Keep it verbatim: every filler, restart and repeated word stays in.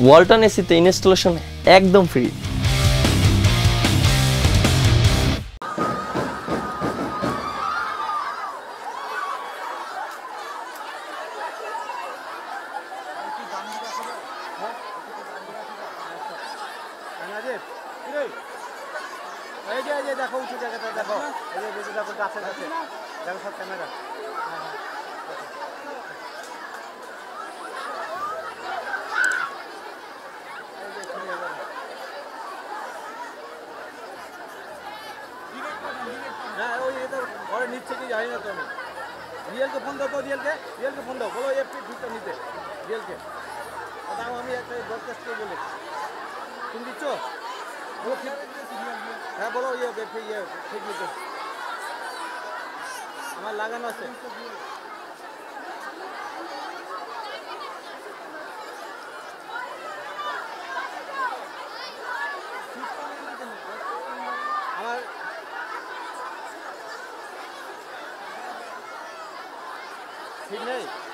ওয়ালটন এসিতে ইনস্টলেশন একদম ফ্রি। দেখো উঁচু জায়গাটা দেখো, এই যে দেখো গাছের কাছে দেখো সব ক্যামেরা। হ্যাঁ ওই এটা ঘরে নিচ্ছে কি জানি না তো আমি। রিয়েলকে ফোন দাও তো, রিয়েলকে রিয়েলকে ফোন দাও, বলো এফ দুটো নিতে রিয়েলকে। দাও আমি একটা ব্রডকাস্ট করে বলি, তুমি দিচ্ছ? হ্যাঁ বলো ইয়ে ইয়ে ঠিক নিতে আমার লাগানো আছে। আমার ঠিক নেই।